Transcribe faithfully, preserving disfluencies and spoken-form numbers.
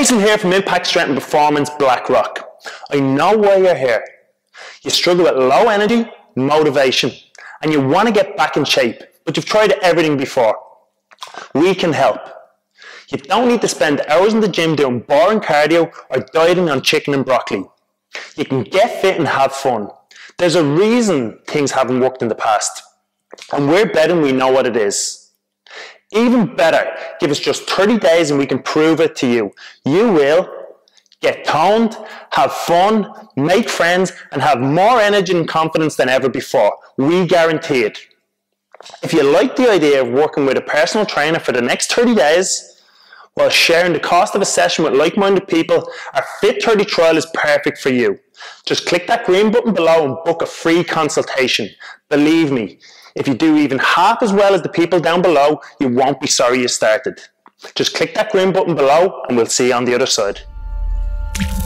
Jason here from Impact Strength and Performance BlackRock. I know why you're here. You struggle with low energy, motivation, and you want to get back in shape, but you've tried everything before. We can help. You don't need to spend hours in the gym doing boring cardio or dieting on chicken and broccoli. You can get fit and have fun. There's a reason things haven't worked in the past, and we're betting we know what it is. Even better, give us just thirty days and we can prove it to you. You will get toned, have fun, make friends, and have more energy and confidence than ever before. We guarantee it. If you like the idea of working with a personal trainer for the next thirty days, while sharing the cost of a session with like-minded people, our Fit thirty trial is perfect for you. Just click that green button below and book a free consultation. Believe me, if you do even half as well as the people down below, you won't be sorry you started. Just click that green button below and we'll see you on the other side.